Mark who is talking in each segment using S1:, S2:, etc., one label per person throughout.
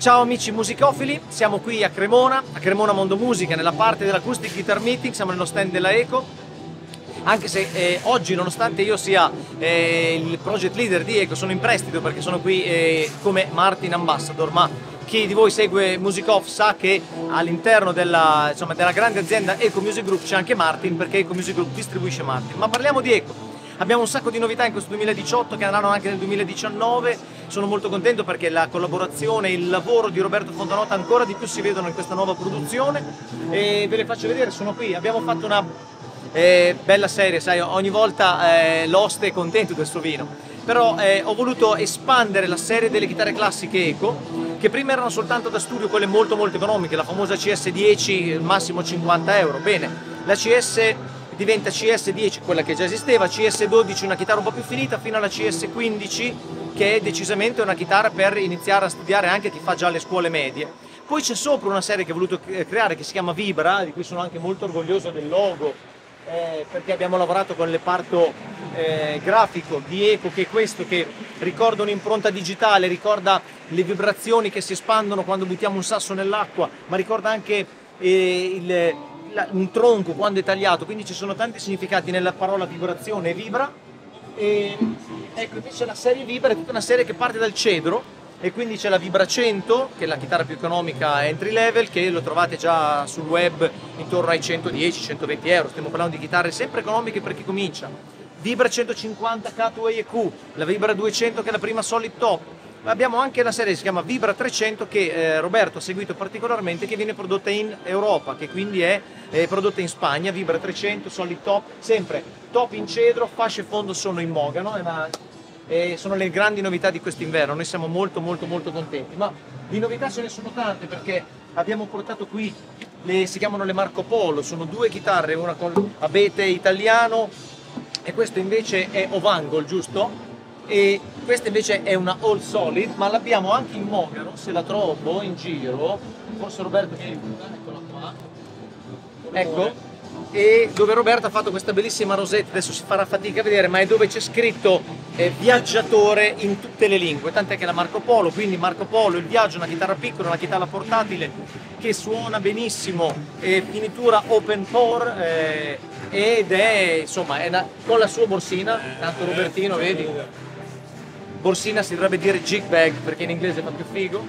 S1: Ciao amici musicofili, siamo qui a Cremona Mondo Musica, nella parte dell'Acoustic Guitar Meeting, siamo nello stand della Eco. Anche se oggi, nonostante io sia il project leader di Eco, sono in prestito perché sono qui come Martin Ambassador, ma chi di voi segue Musicoff sa che all'interno della grande azienda Eco Music Group c'è anche Martin, perché Eco Music Group distribuisce Martin. Ma parliamo di Eco. Abbiamo un sacco di novità in questo 2018 che andranno anche nel 2019, sono molto contento perché la collaborazione e il lavoro di Roberto Fontanota ancora di più si vedono in questa nuova produzione e ve le faccio vedere, sono qui, abbiamo fatto una bella serie, sai, ogni volta l'oste è contento del suo vino, però ho voluto espandere la serie delle chitarre classiche Eco, che prima erano soltanto da studio quelle molto economiche, la famosa CS10, massimo 50 euro, bene, la CS diventa CS10, quella che già esisteva, CS12 una chitarra un po' più finita, fino alla CS15 che è decisamente una chitarra per iniziare a studiare anche chi fa già le scuole medie. Poi c'è sopra una serie che ho voluto creare che si chiama Vibra, di cui sono anche molto orgoglioso del logo, perché abbiamo lavorato con il reparto grafico di Eco, che è questo, che ricorda un'impronta digitale, ricorda le vibrazioni che si espandono quando buttiamo un sasso nell'acqua, ma ricorda anche un tronco quando è tagliato, quindi ci sono tanti significati nella parola vibrazione e vibra. E ecco, invece la serie Vibra è tutta una serie che parte dal cedro, e quindi c'è la Vibra 100, che è la chitarra più economica entry level, che lo trovate già sul web intorno ai 110-120 euro, stiamo parlando di chitarre sempre economiche per chi comincia. Vibra 150 Cutaway EQ, la Vibra 200 che è la prima solid top. Abbiamo anche una serie che si chiama Vibra 300 che Roberto ha seguito particolarmente, che viene prodotta in Europa, che quindi è prodotta in Spagna. Vibra 300, solid top, sempre top in cedro, fasce fondo sono in mogano, sono le grandi novità di quest'inverno. Noi siamo molto contenti, ma di novità ce ne sono tante, perché abbiamo portato qui si chiamano le Marco Polo, sono due chitarre, una con abete italiano e questo invece è Ovangol, giusto? E questa invece è una All Solid, ma l'abbiamo anche in mogano, se la trovo in giro, forse Roberto viene, eccola qua, ecco, e dove Roberto ha fatto questa bellissima rosetta, adesso si farà fatica a vedere, ma è dove c'è scritto viaggiatore in tutte le lingue, tant'è che la Marco Polo, quindi Marco Polo, il viaggio, una chitarra piccola, una chitarra portatile che suona benissimo, finitura open pore, ed è insomma con la sua borsina, tanto Robertino vedi, borsina si dovrebbe dire jig bag perché in inglese fa più figo.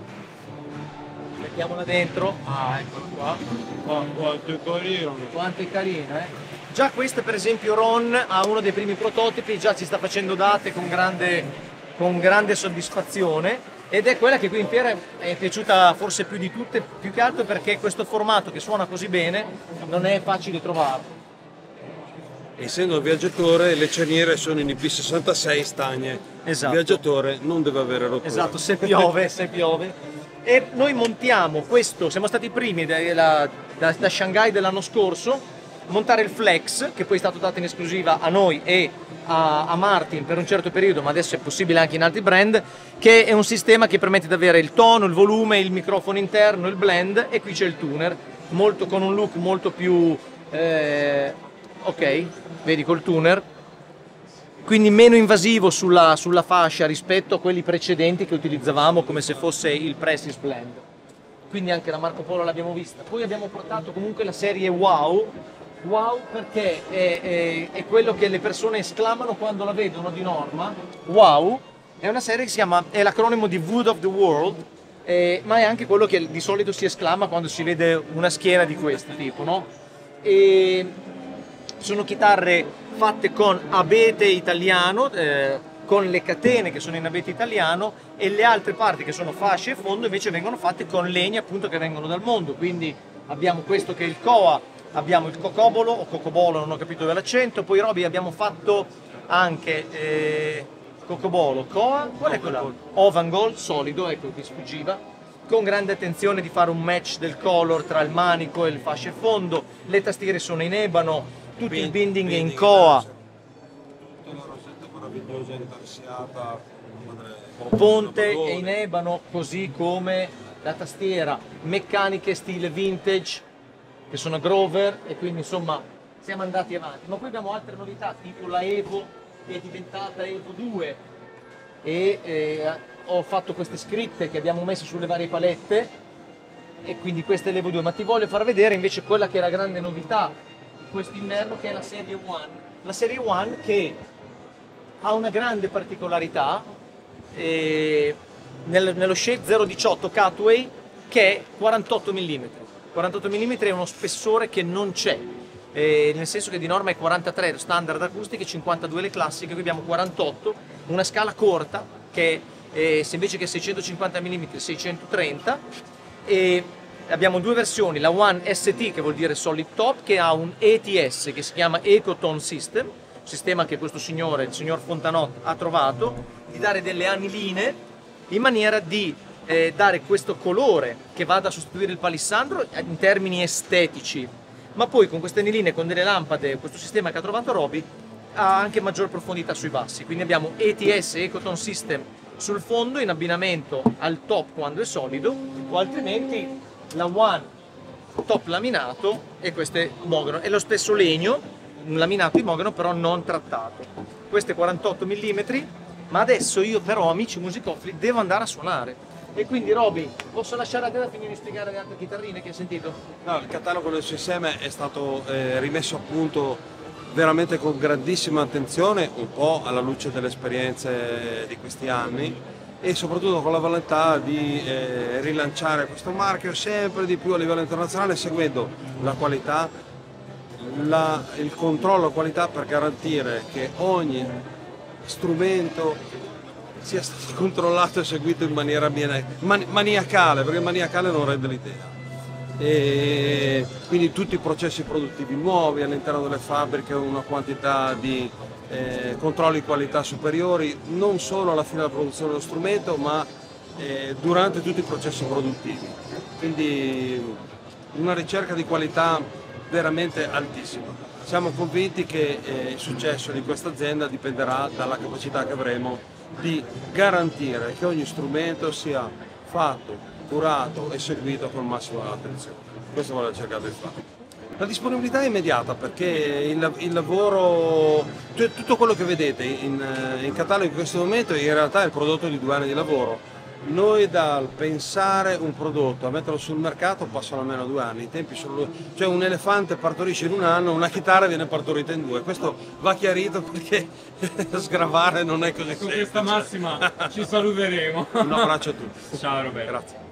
S1: Mettiamola dentro, eccola qua.
S2: Quanto è carino!
S1: Quanto è carina, eh? Già questa per esempio Ron ha uno dei primi prototipi, già ci sta facendo date con grande soddisfazione, ed è quella che qui in fiera è piaciuta forse più di tutte, più che altro perché questo formato che suona così bene non è facile trovarlo.
S2: Essendo viaggiatore, le cerniere sono in IP66 stagne.
S1: Esatto.
S2: Il viaggiatore non deve avere rottura.
S1: Esatto, se piove. E noi montiamo questo, siamo stati i primi da Shanghai dell'anno scorso, montare il Flex, che poi è stato dato in esclusiva a noi e a Martin per un certo periodo, ma adesso è possibile anche in altri brand, che è un sistema che permette di avere il tono, il volume, il microfono interno, il blend, e qui c'è il tuner, con un look molto più... ok, vedi col tuner, quindi meno invasivo sulla fascia rispetto a quelli precedenti che utilizzavamo come se fosse il Precis Blend. Quindi anche la Marco Polo l'abbiamo vista. Poi abbiamo portato comunque la serie Wow perché è quello che le persone esclamano quando la vedono di norma. Wow è una serie che si chiama, è l'acronimo di Wood of the World, ma è anche quello che di solito si esclama quando si vede una schiena di questo tipo, no? E sono chitarre fatte con abete italiano, con le catene che sono in abete italiano, e le altre parti che sono fasce e fondo invece vengono fatte con legni appunto che vengono dal mondo. Quindi abbiamo questo che è il Koa, abbiamo il Cocobolo o Cocobolo, non ho capito dove l'accento, poi Roby abbiamo fatto anche Cocobolo, Koa, qual è quella? Ovangol, solido, ecco che sfuggiva, con grande attenzione di fare un match del color tra il manico e il fascia e fondo, le tastiere sono in ebano, tutto il binding è in Koa,
S2: Tutta la rosetta meravigliosa intarsiata,
S1: ponte è in ebano, così come la tastiera, meccaniche stile vintage che sono Grover, e quindi insomma siamo andati avanti. Ma poi abbiamo altre novità tipo la Evo che è diventata Evo 2 e ho fatto queste scritte che abbiamo messo sulle varie palette, e quindi questa è l'Evo 2, ma ti voglio far vedere invece quella che è la grande novità quest'inverno, che è la serie One. La serie One che ha una grande particolarità nello shape 018 Cutaway, che è 48 mm. 48 mm è uno spessore che non c'è, nel senso che di norma è 43 standard acustiche, 52 le classiche, qui abbiamo 48, una scala corta che se invece che 650 mm 630, e abbiamo due versioni, la One ST che vuol dire Solid Top, che ha un ETS che si chiama Ecotone System, sistema che questo signore, il signor Fontanot, ha trovato, di dare delle aniline in maniera di dare questo colore che vada a sostituire il palissandro in termini estetici, ma poi con queste aniline, con delle lampade, questo sistema che ha trovato Roby ha anche maggior profondità sui bassi, quindi abbiamo ETS Ecotone System sul fondo in abbinamento al top quando è solido, o altrimenti la One top laminato e queste mogano, è lo stesso legno, un laminato in mogano però non trattato. Queste 48 mm, ma adesso io però, amici musicofili, devo andare a suonare. E quindi Roby, posso lasciare a te da finire di spiegare le altre chitarrine che hai sentito?
S2: No, il catalogo del CSM è stato rimesso a punto veramente con grandissima attenzione, un po' alla luce delle esperienze di questi anni, e soprattutto con la volontà di rilanciare questo marchio sempre di più a livello internazionale, seguendo la qualità, il controllo qualità, per garantire che ogni strumento sia stato controllato e seguito in maniera maniacale, perché maniacale non rende l'idea. E quindi tutti i processi produttivi nuovi all'interno delle fabbriche, una quantità di controlli qualità superiori, non solo alla fine della produzione dello strumento, ma durante tutti i processi produttivi. Quindi una ricerca di qualità veramente altissima. Siamo convinti che il successo di questa azienda dipenderà dalla capacità che avremo di garantire che ogni strumento sia fatto, curato e seguito con massima attenzione. Questo voglio cercare di fare. La disponibilità è immediata, perché il lavoro, tutto quello che vedete in catalogo in questo momento in realtà è il prodotto di 2 anni di lavoro. Noi dal pensare un prodotto a metterlo sul mercato passano almeno 2 anni, i tempi sono, cioè un elefante partorisce in 1 anno, una chitarra viene partorita in 2, questo va chiarito perché sgravare non è così semplice.
S3: Con questa massima ci saluteremo.
S2: Un abbraccio a tutti.
S3: Ciao Roberto.
S2: Grazie.